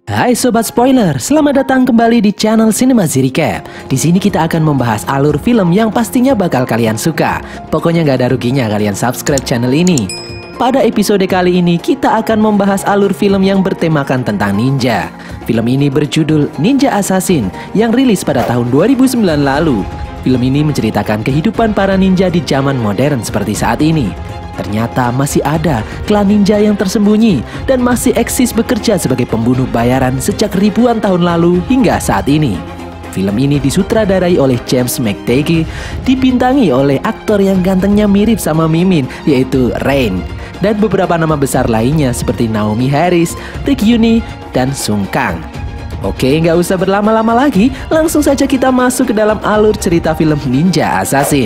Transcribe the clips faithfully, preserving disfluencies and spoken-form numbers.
Hai sobat spoiler, selamat datang kembali di channel Cinemazzi Recap. Di sini kita akan membahas alur film yang pastinya bakal kalian suka. Pokoknya nggak ada ruginya kalian subscribe channel ini. Pada episode kali ini kita akan membahas alur film yang bertemakan tentang ninja. Film ini berjudul Ninja Assassin yang rilis pada tahun dua ribu sembilan lalu. Film ini menceritakan kehidupan para ninja di zaman modern seperti saat ini. Ternyata masih ada klan ninja yang tersembunyi dan masih eksis bekerja sebagai pembunuh bayaran sejak ribuan tahun lalu hingga saat ini. Film ini disutradarai oleh James McTagee, dibintangi oleh aktor yang gantengnya mirip sama Mimin, yaitu Rain, dan beberapa nama besar lainnya seperti Naomi Harris, Rick Yune, dan Sung Kang. Oke, nggak usah berlama-lama lagi, langsung saja kita masuk ke dalam alur cerita film Ninja Assassin.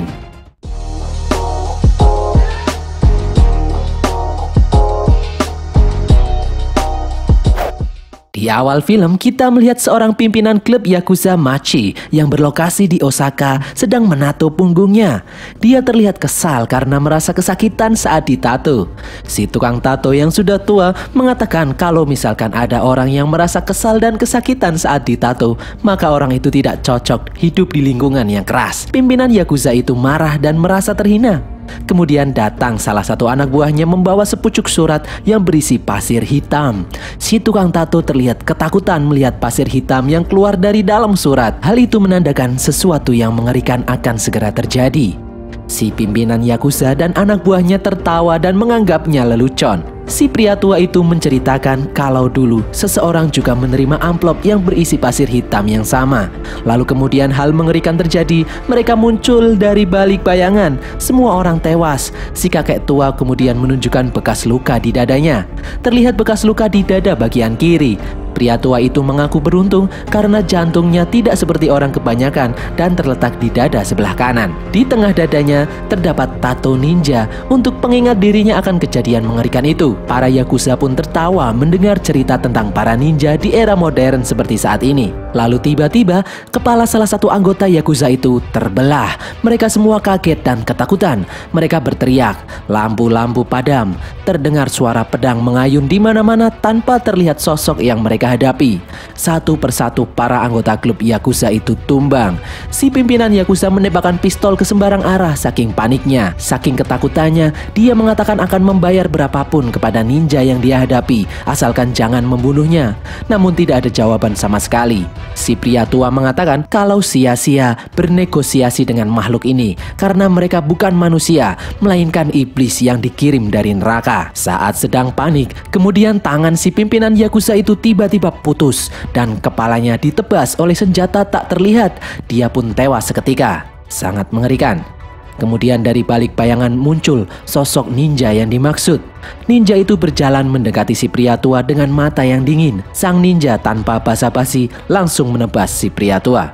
Di awal film, kita melihat seorang pimpinan klub Yakuza Machi yang berlokasi di Osaka sedang menato punggungnya. Dia terlihat kesal karena merasa kesakitan saat ditato. Si tukang tato yang sudah tua mengatakan kalau misalkan ada orang yang merasa kesal dan kesakitan saat ditato, maka orang itu tidak cocok hidup di lingkungan yang keras. Pimpinan Yakuza itu marah dan merasa terhina. Kemudian datang salah satu anak buahnya membawa sepucuk surat yang berisi pasir hitam. Si tukang tato terlihat ketakutan melihat pasir hitam yang keluar dari dalam surat. Hal itu menandakan sesuatu yang mengerikan akan segera terjadi. Si pimpinan Yakuza dan anak buahnya tertawa dan menganggapnya lelucon. Si pria tua itu menceritakan kalau dulu seseorang juga menerima amplop yang berisi pasir hitam yang sama. Lalu kemudian hal mengerikan terjadi, mereka muncul dari balik bayangan. Semua orang tewas. Si kakek tua kemudian menunjukkan bekas luka di dadanya. Terlihat bekas luka di dada bagian kiri. Pria tua itu mengaku beruntung karena jantungnya tidak seperti orang kebanyakan dan terletak di dada sebelah kanan. Di tengah dadanya terdapat tato ninja untuk pengingat dirinya akan kejadian mengerikan itu. Para Yakuza pun tertawa mendengar cerita tentang para ninja di era modern seperti saat ini. Lalu tiba-tiba kepala salah satu anggota Yakuza itu terbelah. Mereka semua kaget dan ketakutan. Mereka berteriak, lampu-lampu padam. Terdengar suara pedang mengayun di mana-mana tanpa terlihat sosok yang mereka hadapi. Satu persatu para anggota klub Yakuza itu tumbang. Si pimpinan Yakuza menembakkan pistol ke sembarang arah saking paniknya. Saking ketakutannya, dia mengatakan akan membayar berapapun kepada ninja yang dia hadapi, asalkan jangan membunuhnya. Namun tidak ada jawaban sama sekali. Si pria tua mengatakan kalau sia-sia bernegosiasi dengan makhluk ini karena mereka bukan manusia, melainkan iblis yang dikirim dari neraka. Saat sedang panik, kemudian tangan si pimpinan Yakuza itu tiba-tiba putus dan kepalanya ditebas oleh senjata tak terlihat. Dia pun tewas seketika. Sangat mengerikan. Kemudian dari balik bayangan muncul sosok ninja yang dimaksud. Ninja itu berjalan mendekati si pria tua dengan mata yang dingin. Sang ninja tanpa basa-basi langsung menebas si pria tua.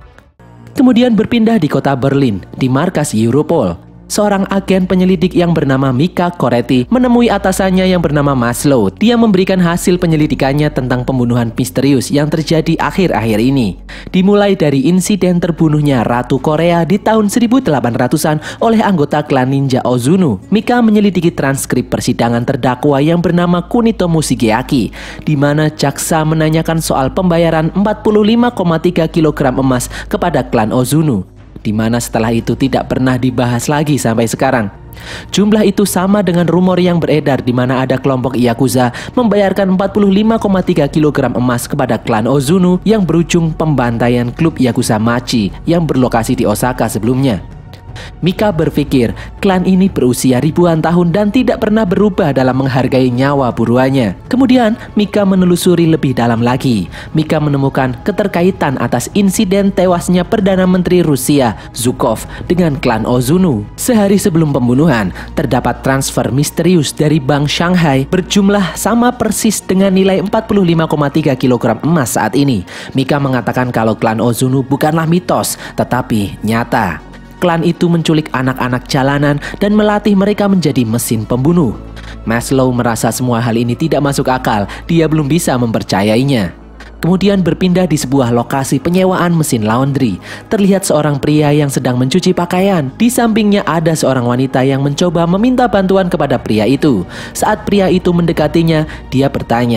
Kemudian berpindah di kota Berlin, di markas Europol. Seorang agen penyelidik yang bernama Mika Koretti menemui atasannya yang bernama Maslow. Dia memberikan hasil penyelidikannya tentang pembunuhan misterius yang terjadi akhir-akhir ini. Dimulai dari insiden terbunuhnya Ratu Korea di tahun seribu delapan ratusan oleh anggota klan ninja Ozunu. Mika menyelidiki transkrip persidangan terdakwa yang bernama Kunitomo Shigeaki, di mana jaksa menanyakan soal pembayaran empat puluh lima koma tiga kilogram emas kepada klan Ozunu, di mana setelah itu tidak pernah dibahas lagi sampai sekarang. Jumlah itu sama dengan rumor yang beredar di mana ada kelompok Yakuza membayarkan empat puluh lima koma tiga kilogram emas kepada klan Ozunu yang berujung pembantaian klub Yakuza Machi yang berlokasi di Osaka sebelumnya. Mika berpikir klan ini berusia ribuan tahun dan tidak pernah berubah dalam menghargai nyawa buruannya. Kemudian Mika menelusuri lebih dalam lagi. Mika menemukan keterkaitan atas insiden tewasnya Perdana Menteri Rusia Zhukov dengan klan Ozunu. Sehari sebelum pembunuhan, terdapat transfer misterius dari Bank Shanghai berjumlah sama persis dengan nilai empat puluh lima koma tiga kilogram emas saat ini. Mika mengatakan kalau klan Ozunu bukanlah mitos, tetapi nyata. Klan itu menculik anak-anak jalanan dan melatih mereka menjadi mesin pembunuh. Maslow merasa semua hal ini tidak masuk akal, dia belum bisa mempercayainya. Kemudian berpindah di sebuah lokasi penyewaan mesin laundry. Terlihat seorang pria yang sedang mencuci pakaian. Di sampingnya ada seorang wanita yang mencoba meminta bantuan kepada pria itu. Saat pria itu mendekatinya, dia bertanya,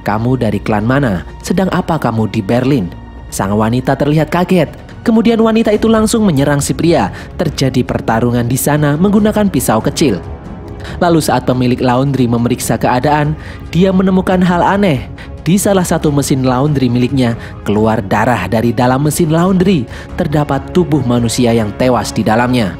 Kamu dari klan mana? Sedang apa kamu di Berlin? Sang wanita terlihat kaget. Kemudian wanita itu langsung menyerang si pria. Terjadi pertarungan di sana menggunakan pisau kecil. Lalu saat pemilik laundry memeriksa keadaan, dia menemukan hal aneh. Di salah satu mesin laundry miliknya, keluar darah dari dalam mesin laundry. Terdapat tubuh manusia yang tewas di dalamnya.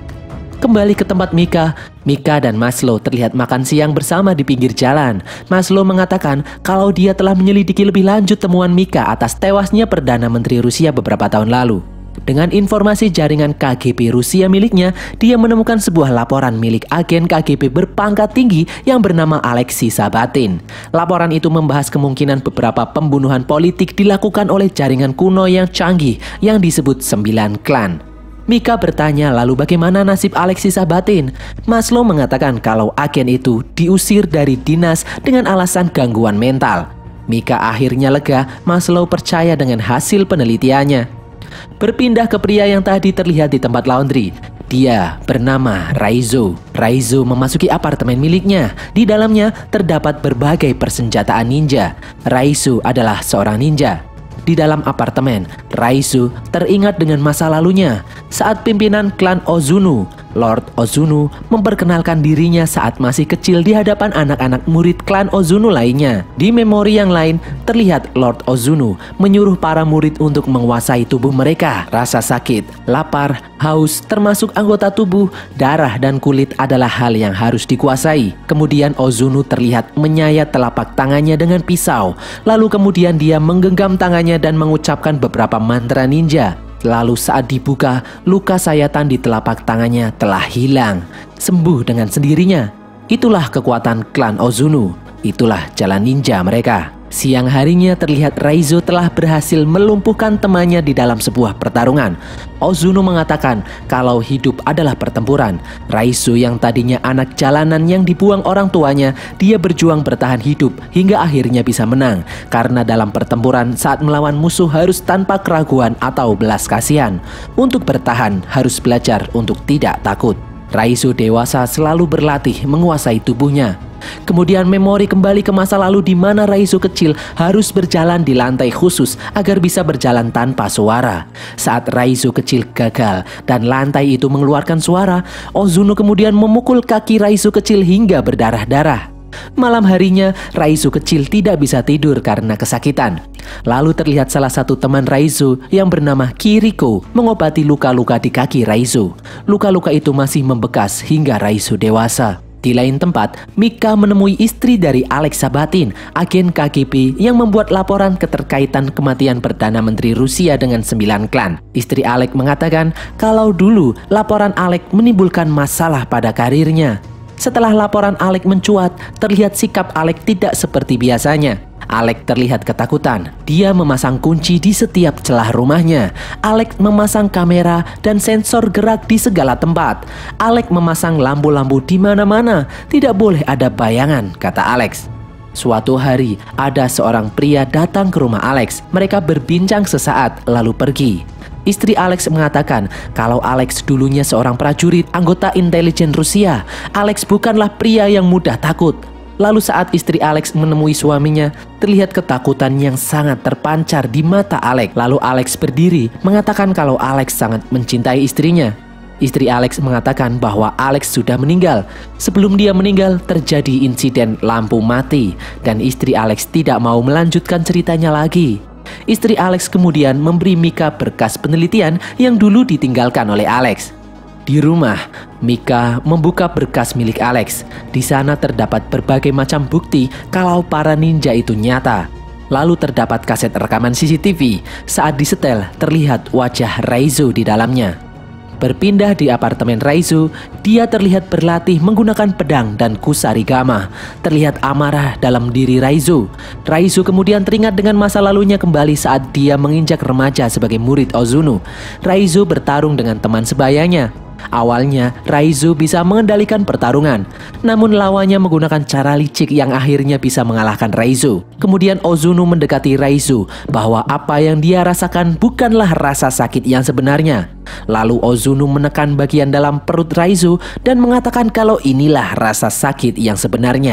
Kembali ke tempat Mika, Mika dan Maslow terlihat makan siang bersama di pinggir jalan. Maslow mengatakan kalau dia telah menyelidiki lebih lanjut temuan Mika atas tewasnya Perdana Menteri Rusia beberapa tahun lalu. Dengan informasi jaringan K G B Rusia miliknya, dia menemukan sebuah laporan milik agen K G B berpangkat tinggi yang bernama Alexei Sabatin. Laporan itu membahas kemungkinan beberapa pembunuhan politik dilakukan oleh jaringan kuno yang canggih yang disebut Sembilan Klan. Mika bertanya lalu bagaimana nasib Alexei Sabatin. Maslow mengatakan kalau agen itu diusir dari dinas dengan alasan gangguan mental. Mika akhirnya lega. Maslow percaya dengan hasil penelitiannya. Berpindah ke pria yang tadi terlihat di tempat laundry. Dia bernama Raizo. Raizo memasuki apartemen miliknya. Di dalamnya terdapat berbagai persenjataan ninja. Raizo adalah seorang ninja. Di dalam apartemen, Raizo teringat dengan masa lalunya saat pimpinan klan Ozunu, Lord Ozunu, memperkenalkan dirinya saat masih kecil di hadapan anak-anak murid klan Ozunu lainnya. Di memori yang lain, terlihat Lord Ozunu menyuruh para murid untuk menguasai tubuh mereka. Rasa sakit, lapar, haus, termasuk anggota tubuh, darah, dan kulit adalah hal yang harus dikuasai. Kemudian Ozunu terlihat menyayat telapak tangannya dengan pisau. Lalu kemudian dia menggenggam tangannya dan mengucapkan beberapa mantra ninja. Lalu saat dibuka, luka sayatan di telapak tangannya telah hilang, sembuh dengan sendirinya. Itulah kekuatan klan Ozunu, itulah jalan ninja mereka. Siang harinya terlihat Raizo telah berhasil melumpuhkan temannya di dalam sebuah pertarungan. Ozunu mengatakan kalau hidup adalah pertempuran. Raizo yang tadinya anak jalanan yang dibuang orang tuanya, dia berjuang bertahan hidup hingga akhirnya bisa menang. Karena dalam pertempuran saat melawan musuh harus tanpa keraguan atau belas kasihan. Untuk bertahan harus belajar untuk tidak takut. Raizo dewasa selalu berlatih menguasai tubuhnya. Kemudian memori kembali ke masa lalu di mana Raizo kecil harus berjalan di lantai khusus agar bisa berjalan tanpa suara. Saat Raizo kecil gagal dan lantai itu mengeluarkan suara, Ozunu kemudian memukul kaki Raizo kecil hingga berdarah-darah. Malam harinya, Raizo kecil tidak bisa tidur karena kesakitan. Lalu terlihat salah satu teman Raizo yang bernama Kiriko mengobati luka-luka di kaki Raizo. Luka-luka itu masih membekas hingga Raizo dewasa. Di lain tempat, Mika menemui istri dari Alex Sabatin, agen K G B yang membuat laporan keterkaitan kematian Perdana Menteri Rusia dengan Sembilan Klan. Istri Alex mengatakan kalau dulu laporan Alex menimbulkan masalah pada karirnya. Setelah laporan Alex mencuat, terlihat sikap Alex tidak seperti biasanya. Alex terlihat ketakutan. Dia memasang kunci di setiap celah rumahnya. Alex memasang kamera dan sensor gerak di segala tempat. Alex memasang lampu-lampu di mana-mana. Tidak boleh ada bayangan, kata Alex. Suatu hari, ada seorang pria datang ke rumah Alex. Mereka berbincang sesaat, lalu pergi. Istri Alex mengatakan kalau Alex dulunya seorang prajurit anggota intelijen Rusia. Alex bukanlah pria yang mudah takut. Lalu saat istri Alex menemui suaminya, terlihat ketakutan yang sangat terpancar di mata Alex. Lalu Alex berdiri mengatakan kalau Alex sangat mencintai istrinya. Istri Alex mengatakan bahwa Alex sudah meninggal. Sebelum dia meninggal, terjadi insiden lampu mati dan istri Alex tidak mau melanjutkan ceritanya lagi. Istri Alex kemudian memberi Mika berkas penelitian yang dulu ditinggalkan oleh Alex. Di rumah, Mika membuka berkas milik Alex. Di sana terdapat berbagai macam bukti kalau para ninja itu nyata. Lalu terdapat kaset rekaman C C T V. Saat disetel, terlihat wajah Raizo di dalamnya. Berpindah di apartemen Raizo, dia terlihat berlatih menggunakan pedang dan kusarigama. Terlihat amarah dalam diri Raizo. Raizo kemudian teringat dengan masa lalunya kembali saat dia menginjak remaja sebagai murid Ozunu. Raizo bertarung dengan teman sebayanya. Awalnya, Raizo bisa mengendalikan pertarungan. Namun lawannya menggunakan cara licik yang akhirnya bisa mengalahkan Raizo. Kemudian Ozunu mendekati Raizo bahwa apa yang dia rasakan bukanlah rasa sakit yang sebenarnya. Lalu Ozunu menekan bagian dalam perut Raizo dan mengatakan kalau inilah rasa sakit yang sebenarnya.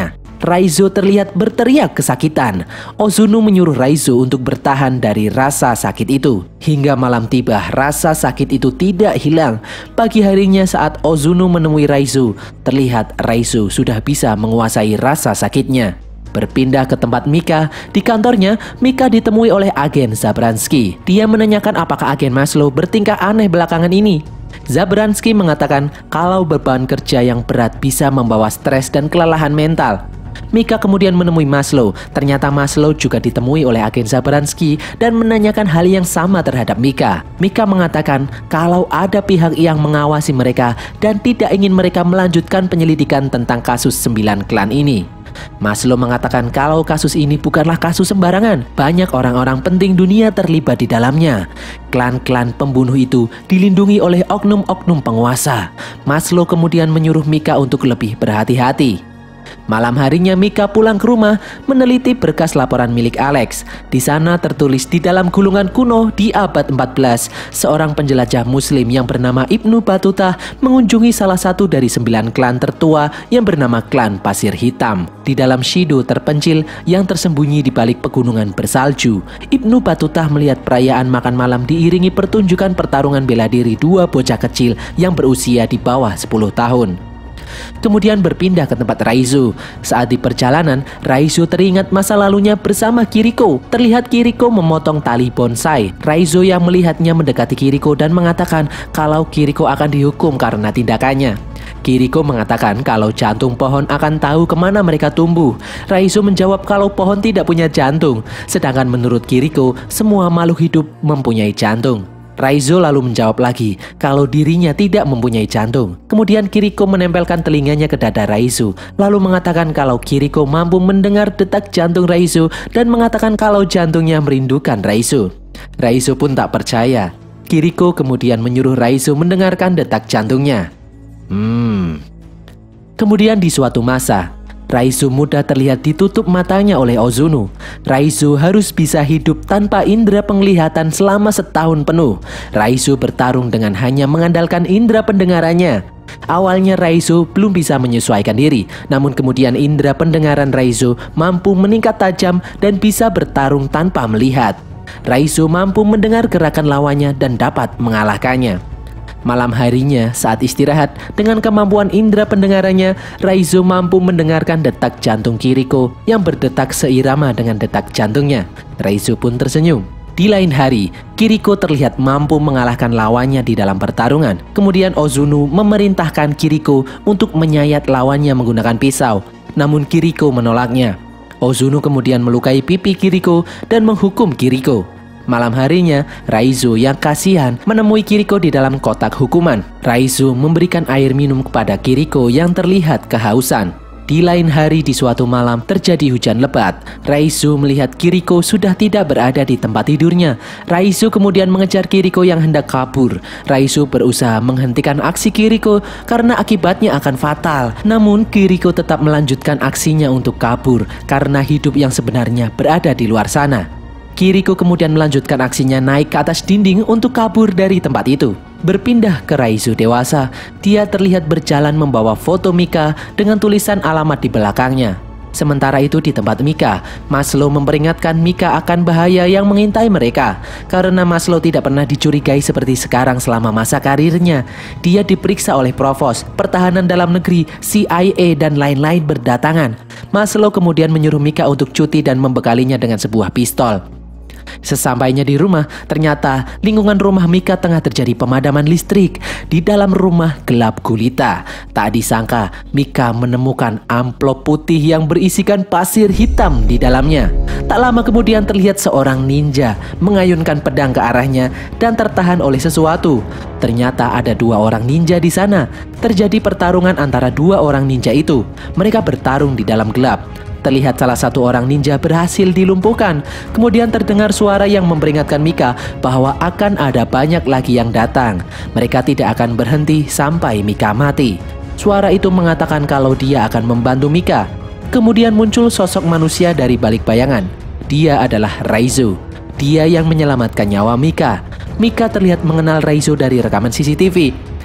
Raizo terlihat berteriak kesakitan. Ozunu menyuruh Raizo untuk bertahan dari rasa sakit itu. Hingga malam tiba, rasa sakit itu tidak hilang. Pagi harinya saat Ozunu menemui Raizo, terlihat Raizo sudah bisa menguasai rasa sakitnya. Berpindah ke tempat Mika, di kantornya, Mika ditemui oleh agen Zabransky. Dia menanyakan apakah agen Maslow bertingkah aneh belakangan ini. Zabransky mengatakan kalau beban kerja yang berat bisa membawa stres dan kelelahan mental. Mika kemudian menemui Maslow. Ternyata Maslow juga ditemui oleh agen Zabransky dan menanyakan hal yang sama terhadap Mika. Mika mengatakan kalau ada pihak yang mengawasi mereka dan tidak ingin mereka melanjutkan penyelidikan tentang kasus sembilan klan ini. Maslow mengatakan kalau kasus ini bukanlah kasus sembarangan. Banyak orang-orang penting dunia terlibat di dalamnya. Klan-klan pembunuh itu dilindungi oleh oknum-oknum penguasa. Maslow kemudian menyuruh Mika untuk lebih berhati-hati. Malam harinya Mika pulang ke rumah meneliti berkas laporan milik Alex. Di sana tertulis di dalam gulungan kuno di abad empat belas, seorang penjelajah muslim yang bernama Ibnu Battuta mengunjungi salah satu dari sembilan klan tertua yang bernama klan Pasir Hitam. Di dalam Shido terpencil yang tersembunyi di balik pegunungan bersalju, Ibnu Battuta melihat perayaan makan malam diiringi pertunjukan pertarungan bela diri dua bocah kecil yang berusia di bawah sepuluh tahun. Kemudian berpindah ke tempat Raizo. Saat di perjalanan, Raizo teringat masa lalunya bersama Kiriko. Terlihat Kiriko memotong tali bonsai. Raizo yang melihatnya mendekati Kiriko dan mengatakan kalau Kiriko akan dihukum karena tindakannya. Kiriko mengatakan kalau jantung pohon akan tahu kemana mereka tumbuh. Raizo menjawab kalau pohon tidak punya jantung. Sedangkan menurut Kiriko, semua makhluk hidup mempunyai jantung. Raizo lalu menjawab lagi kalau dirinya tidak mempunyai jantung. Kemudian Kiriko menempelkan telinganya ke dada Raizo, lalu mengatakan kalau Kiriko mampu mendengar detak jantung Raizo dan mengatakan kalau jantungnya merindukan Raizo. Raizo pun tak percaya. Kiriko kemudian menyuruh Raizo mendengarkan detak jantungnya. Hmm. Kemudian di suatu masa, Raizo muda terlihat ditutup matanya oleh Ozunu. Raizo harus bisa hidup tanpa indera penglihatan selama setahun penuh. Raizo bertarung dengan hanya mengandalkan indera pendengarannya. Awalnya Raizo belum bisa menyesuaikan diri, namun kemudian indera pendengaran Raizo mampu meningkat tajam dan bisa bertarung tanpa melihat. Raizo mampu mendengar gerakan lawannya dan dapat mengalahkannya. Malam harinya saat istirahat, dengan kemampuan indera pendengarannya, Raizo mampu mendengarkan detak jantung Kiriko yang berdetak seirama dengan detak jantungnya. Raizo pun tersenyum. Di lain hari, Kiriko terlihat mampu mengalahkan lawannya di dalam pertarungan. Kemudian Ozunu memerintahkan Kiriko untuk menyayat lawannya menggunakan pisau. Namun Kiriko menolaknya. Ozunu kemudian melukai pipi Kiriko dan menghukum Kiriko. Malam harinya, Raizo yang kasihan menemui Kiriko di dalam kotak hukuman. Raizo memberikan air minum kepada Kiriko yang terlihat kehausan. Di lain hari di suatu malam terjadi hujan lebat. Raizo melihat Kiriko sudah tidak berada di tempat tidurnya. Raizo kemudian mengejar Kiriko yang hendak kabur. Raizo berusaha menghentikan aksi Kiriko karena akibatnya akan fatal. Namun Kiriko tetap melanjutkan aksinya untuk kabur karena hidup yang sebenarnya berada di luar sana. Kiriko kemudian melanjutkan aksinya naik ke atas dinding untuk kabur dari tempat itu. Berpindah ke Raizo dewasa, dia terlihat berjalan membawa foto Mika dengan tulisan alamat di belakangnya. Sementara itu di tempat Mika, Maslow memperingatkan Mika akan bahaya yang mengintai mereka. Karena Maslow tidak pernah dicurigai seperti sekarang selama masa karirnya. Dia diperiksa oleh Provos, Pertahanan Dalam Negeri, C I A dan lain-lain berdatangan. Maslow kemudian menyuruh Mika untuk cuti dan membekalinya dengan sebuah pistol. Sesampainya di rumah, ternyata lingkungan rumah Mika tengah terjadi pemadaman listrik. Di dalam rumah gelap gulita. Tak disangka, Mika menemukan amplop putih yang berisikan pasir hitam di dalamnya. Tak lama kemudian terlihat seorang ninja mengayunkan pedang ke arahnya dan tertahan oleh sesuatu. Ternyata ada dua orang ninja di sana. Terjadi pertarungan antara dua orang ninja itu. Mereka bertarung di dalam gelap. Terlihat salah satu orang ninja berhasil dilumpuhkan. Kemudian terdengar suara yang memperingatkan Mika bahwa akan ada banyak lagi yang datang. Mereka tidak akan berhenti sampai Mika mati. Suara itu mengatakan kalau dia akan membantu Mika. Kemudian muncul sosok manusia dari balik bayangan. Dia adalah Raizo. Dia yang menyelamatkan nyawa Mika. Mika terlihat mengenal Raizo dari rekaman C C T V.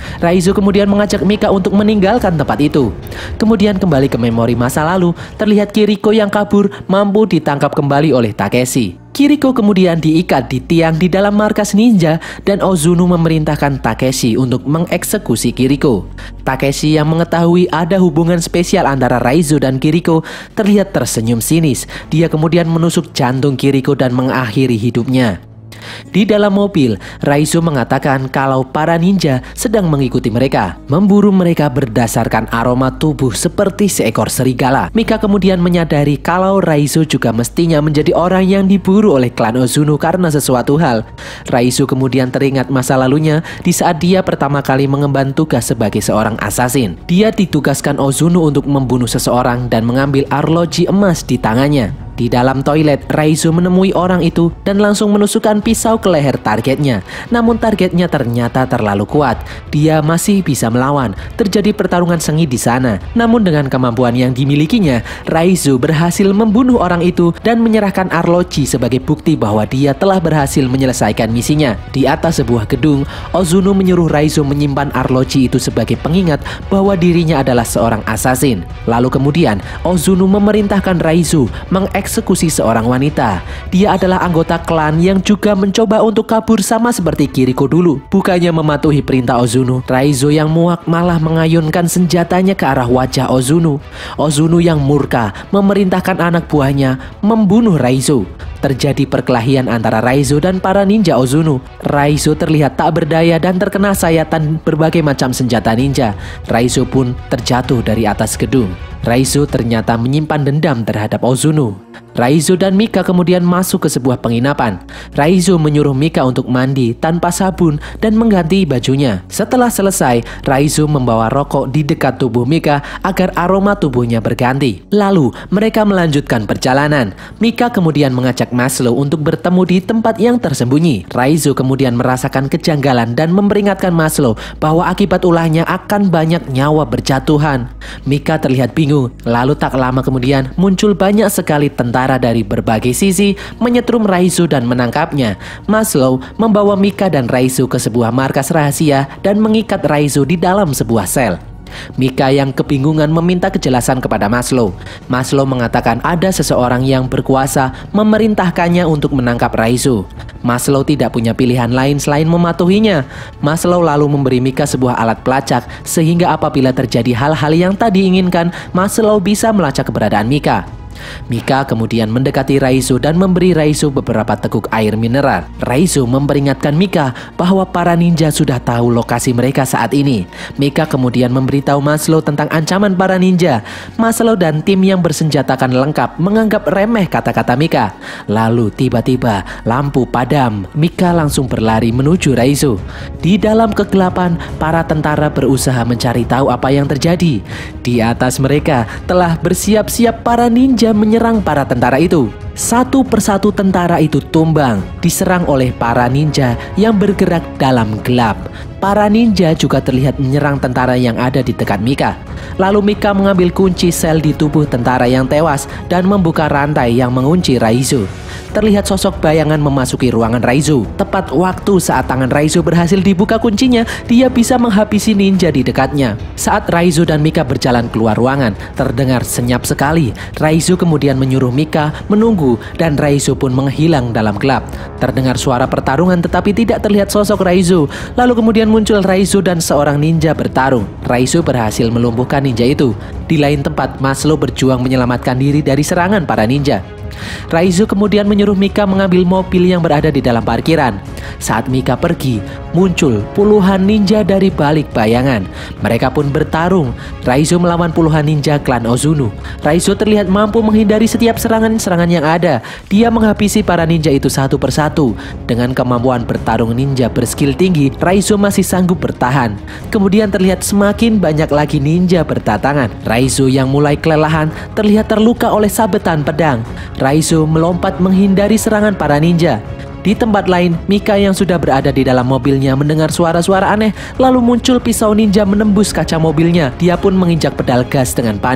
Raizo kemudian mengajak Mika untuk meninggalkan tempat itu. Kemudian kembali ke memori masa lalu, terlihat Kiriko yang kabur mampu ditangkap kembali oleh Takeshi. Kiriko kemudian diikat di tiang di dalam markas ninja dan Ozunu memerintahkan Takeshi untuk mengeksekusi Kiriko. Takeshi yang mengetahui ada hubungan spesial antara Raizo dan Kiriko terlihat tersenyum sinis. Dia kemudian menusuk jantung Kiriko dan mengakhiri hidupnya. Di dalam mobil, Raizo mengatakan kalau para ninja sedang mengikuti mereka, memburu mereka berdasarkan aroma tubuh seperti seekor serigala. Mika kemudian menyadari kalau Raizo juga mestinya menjadi orang yang diburu oleh klan Ozunu karena sesuatu hal. Raizo kemudian teringat masa lalunya di saat dia pertama kali mengemban tugas sebagai seorang assassin. Dia ditugaskan Ozunu untuk membunuh seseorang dan mengambil arloji emas di tangannya. Di dalam toilet, Raizo menemui orang itu dan langsung menusukkan pisau ke leher targetnya. Namun targetnya ternyata terlalu kuat. Dia masih bisa melawan. Terjadi pertarungan sengit di sana. Namun dengan kemampuan yang dimilikinya, Raizo berhasil membunuh orang itu dan menyerahkan arloji sebagai bukti bahwa dia telah berhasil menyelesaikan misinya. Di atas sebuah gedung, Ozunu menyuruh Raizo menyimpan arloji itu sebagai pengingat bahwa dirinya adalah seorang assassin. Lalu kemudian, Ozunu memerintahkan Raizo mengeksekusi eksekusi seorang wanita. Dia adalah anggota klan yang juga mencoba untuk kabur sama seperti Kiriko dulu. Bukannya mematuhi perintah Ozunu, Raizo yang muak malah mengayunkan senjatanya ke arah wajah Ozunu. Ozunu yang murka memerintahkan anak buahnya membunuh Raizo. Terjadi perkelahian antara Raizo dan para ninja Ozunu. Raizo terlihat tak berdaya dan terkena sayatan berbagai macam senjata ninja. Raizo pun terjatuh dari atas gedung. Raizo ternyata menyimpan dendam terhadap Ozunu. Raizo dan Mika kemudian masuk ke sebuah penginapan. Raizo menyuruh Mika untuk mandi tanpa sabun dan mengganti bajunya. Setelah selesai, Raizo membawa rokok di dekat tubuh Mika agar aroma tubuhnya berganti. Lalu mereka melanjutkan perjalanan. Mika kemudian mengajak Maslow untuk bertemu di tempat yang tersembunyi. Raizo kemudian merasakan kejanggalan dan memperingatkan Maslow bahwa akibat ulahnya akan banyak nyawa berjatuhan. Mika terlihat bingung. Lalu tak lama kemudian muncul banyak sekali tentara dari berbagai sisi menyetrum Raizo dan menangkapnya. Maslow membawa Mika dan Raizo ke sebuah markas rahasia dan mengikat Raizo di dalam sebuah sel. Mika yang kebingungan meminta kejelasan kepada Maslow. Maslow mengatakan ada seseorang yang berkuasa memerintahkannya untuk menangkap Raizo. Maslow tidak punya pilihan lain selain mematuhinya. Maslow lalu memberi Mika sebuah alat pelacak sehingga apabila terjadi hal-hal yang tak diinginkan, Maslow bisa melacak keberadaan Mika. Mika kemudian mendekati Raizo dan memberi Raizo beberapa teguk air mineral. Raizo memperingatkan Mika bahwa para ninja sudah tahu lokasi mereka saat ini. Mika kemudian memberitahu Maslow tentang ancaman para ninja. Maslow dan tim yang bersenjatakan lengkap menganggap remeh kata-kata Mika. Lalu tiba-tiba lampu padam. Mika langsung berlari menuju Raizo. Di dalam kegelapan, para tentara berusaha mencari tahu apa yang terjadi. Di atas mereka telah bersiap-siap para ninja menyerang para tentara itu. Satu persatu tentara itu tumbang, diserang oleh para ninja yang bergerak dalam gelap. Para ninja juga terlihat menyerang tentara yang ada di dekat Mika. Lalu Mika mengambil kunci sel di tubuh tentara yang tewas dan membuka rantai yang mengunci Raizo. Terlihat sosok bayangan memasuki ruangan Raizo. Tepat waktu saat tangan Raizo berhasil dibuka kuncinya, dia bisa menghabisi ninja di dekatnya. Saat Raizo dan Mika berjalan keluar ruangan, terdengar senyap sekali. Raizo kemudian menyuruh Mika menunggu dan Raizo pun menghilang dalam gelap. Terdengar suara pertarungan tetapi tidak terlihat sosok Raizo. Lalu kemudian muncul Raizo dan seorang ninja bertarung. Raizo berhasil melumpuhkan ninja itu. Di lain tempat, Maslow berjuang menyelamatkan diri dari serangan para ninja. Raizo kemudian menyuruh Mika mengambil mobil yang berada di dalam parkiran. Saat Mika pergi, muncul puluhan ninja dari balik bayangan. Mereka pun bertarung. Raizo melawan puluhan ninja klan Ozunu. Raizo terlihat mampu menghindari setiap serangan-serangan yang ada. Dia menghabisi para ninja itu satu persatu. Dengan kemampuan bertarung ninja berskill tinggi, Raizo masih sanggup bertahan. Kemudian terlihat semakin banyak lagi ninja berdatangan. Raizo yang mulai kelelahan terlihat terluka oleh sabetan pedang. Raizo melompat menghindari serangan para ninja. Di tempat lain, Mika yang sudah berada di dalam mobilnya mendengar suara-suara aneh. Lalu muncul pisau ninja menembus kaca mobilnya. Dia pun menginjak pedal gas dengan panik.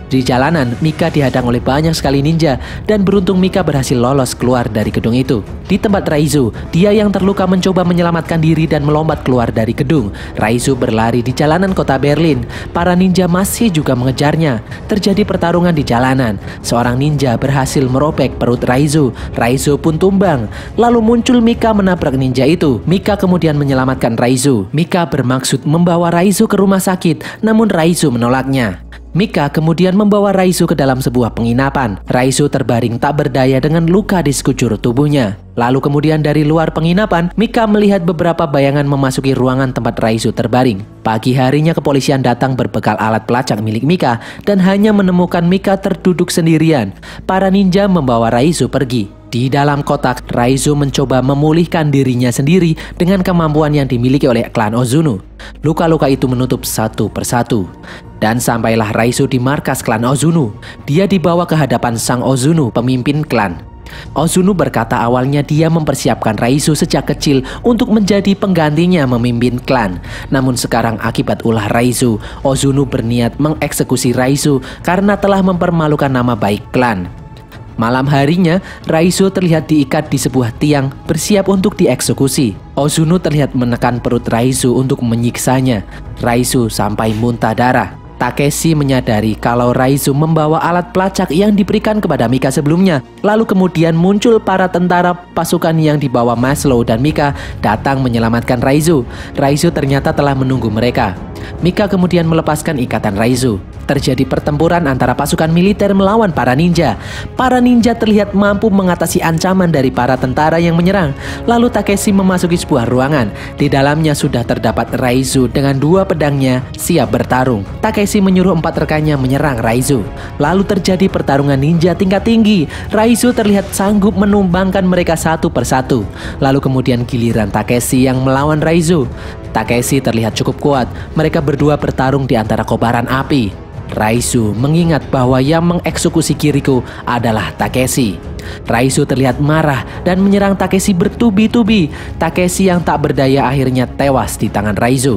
Di jalanan, Mika dihadang oleh banyak sekali ninja dan beruntung Mika berhasil lolos keluar dari gedung itu. Di tempat Raizo, dia yang terluka mencoba menyelamatkan diri dan melompat keluar dari gedung. Raizo berlari di jalanan kota Berlin. Para ninja masih juga mengejarnya. Terjadi pertarungan di jalanan. Seorang ninja berhasil merobek perut Raizo. Raizo pun tumbang. Lalu muncul Mika menabrak ninja itu. Mika kemudian menyelamatkan Raizo. Mika bermaksud membawa Raizo ke rumah sakit, namun Raizo menolaknya. Mika kemudian membawa Raizo ke dalam sebuah penginapan. Raizo terbaring tak berdaya dengan luka di sekujur tubuhnya. Lalu kemudian dari luar penginapan, Mika melihat beberapa bayangan memasuki ruangan tempat Raizo terbaring. Pagi harinya kepolisian datang berbekal alat pelacak milik Mika dan hanya menemukan Mika terduduk sendirian. Para ninja membawa Raizo pergi. Di dalam kotak, Raizo mencoba memulihkan dirinya sendiri dengan kemampuan yang dimiliki oleh klan Ozuno. Luka-luka itu menutup satu persatu. Dan sampailah Raizo di markas klan Ozuno. Dia dibawa ke hadapan sang Ozuno, pemimpin klan. Ozuno berkata awalnya dia mempersiapkan Raizo sejak kecil untuk menjadi penggantinya memimpin klan. Namun sekarang akibat ulah Raizo, Ozuno berniat mengeksekusi Raizo karena telah mempermalukan nama baik klan. Malam harinya, Raizo terlihat diikat di sebuah tiang bersiap untuk dieksekusi. Ozuno terlihat menekan perut Raizo untuk menyiksanya. Raizo sampai muntah darah. Takeshi menyadari kalau Raizo membawa alat pelacak yang diberikan kepada Mika sebelumnya. Lalu kemudian muncul para tentara pasukan yang dibawa Maslow dan Mika datang menyelamatkan Raizo. Raizo ternyata telah menunggu mereka. Mika kemudian melepaskan ikatan Raizo. Terjadi pertempuran antara pasukan militer melawan para ninja. Para ninja terlihat mampu mengatasi ancaman dari para tentara yang menyerang. Lalu Takeshi memasuki sebuah ruangan. Di dalamnya sudah terdapat Raizo dengan dua pedangnya siap bertarung. Takeshi menyuruh empat rekannya menyerang Raizo. Lalu terjadi pertarungan ninja tingkat tinggi. Raizo terlihat sanggup menumbangkan mereka satu persatu. Lalu kemudian giliran Takeshi yang melawan Raizo. Takeshi terlihat cukup kuat. Mereka berdua bertarung di antara kobaran api. Raizo mengingat bahwa yang mengeksekusi Kiriko adalah Takeshi. Raizo terlihat marah dan menyerang Takeshi bertubi-tubi. Takeshi yang tak berdaya akhirnya tewas di tangan Raizo.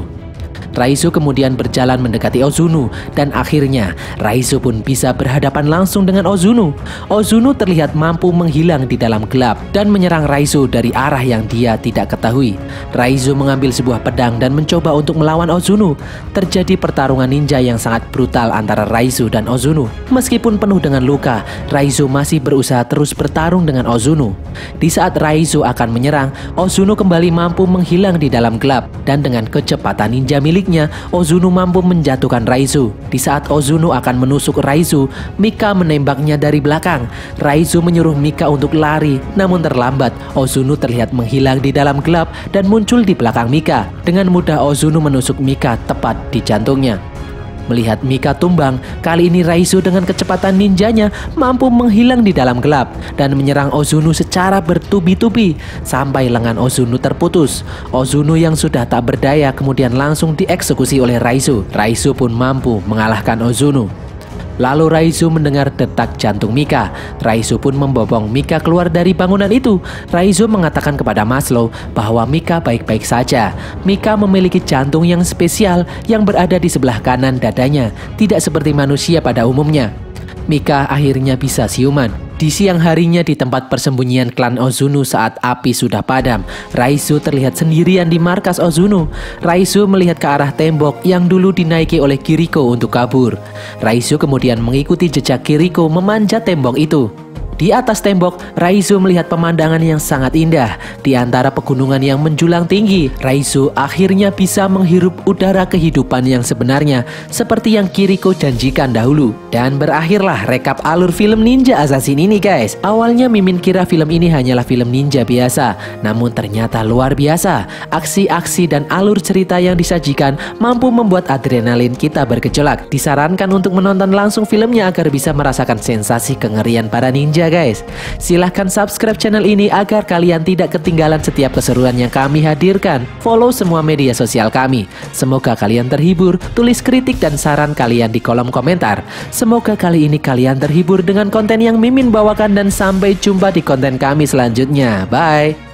Raizo kemudian berjalan mendekati Ozuno dan akhirnya Raizo pun bisa berhadapan langsung dengan Ozuno. Ozuno terlihat mampu menghilang di dalam gelap dan menyerang Raizo dari arah yang dia tidak ketahui. Raizo mengambil sebuah pedang dan mencoba untuk melawan Ozuno. Terjadi pertarungan ninja yang sangat brutal antara Raizo dan Ozuno. Meskipun penuh dengan luka, Raizo masih berusaha terus bertarung dengan Ozuno. Di saat Raizo akan menyerang, Ozuno kembali mampu menghilang di dalam gelap dan dengan kecepatan ninja milik Ozuno mampu menjatuhkan Raizo. Di saat Ozuno akan menusuk Raizo, Mika menembaknya dari belakang. Raizo menyuruh Mika untuk lari, namun terlambat. Ozuno terlihat menghilang di dalam gelap dan muncul di belakang Mika. Dengan mudah Ozuno menusuk Mika tepat di jantungnya. Melihat Mika tumbang, kali ini Raizo dengan kecepatan ninjanya mampu menghilang di dalam gelap dan menyerang Ozuno secara bertubi-tubi sampai lengan Ozuno terputus. Ozuno yang sudah tak berdaya kemudian langsung dieksekusi oleh Raizo. Raizo pun mampu mengalahkan Ozuno. Lalu Raizo mendengar detak jantung Mika. Raizo pun membopong Mika keluar dari bangunan itu. Raizo mengatakan kepada Maslow bahwa Mika baik-baik saja. Mika memiliki jantung yang spesial yang berada di sebelah kanan dadanya, tidak seperti manusia pada umumnya. Mika akhirnya bisa siuman. Di siang harinya di tempat persembunyian klan Ozuno saat api sudah padam, Raizo terlihat sendirian di markas Ozuno. Raizo melihat ke arah tembok yang dulu dinaiki oleh Kiriko untuk kabur. Raizo kemudian mengikuti jejak Kiriko memanjat tembok itu. Di atas tembok, Raizo melihat pemandangan yang sangat indah. Di antara pegunungan yang menjulang tinggi, Raizo akhirnya bisa menghirup udara kehidupan yang sebenarnya seperti yang Kiriko janjikan dahulu. Dan berakhirlah rekap alur film Ninja Assassin ini guys. Awalnya Mimin kira film ini hanyalah film ninja biasa, namun ternyata luar biasa. Aksi-aksi dan alur cerita yang disajikan mampu membuat adrenalin kita bergejolak. Disarankan untuk menonton langsung filmnya agar bisa merasakan sensasi kengerian para ninja guys. Silahkan subscribe channel ini agar kalian tidak ketinggalan setiap keseruan yang kami hadirkan. Follow semua media sosial kami. Semoga kalian terhibur. Tulis kritik dan saran kalian di kolom komentar. Semoga kali ini kalian terhibur dengan konten yang Mimin bawakan dan sampai jumpa di konten kami selanjutnya. Bye.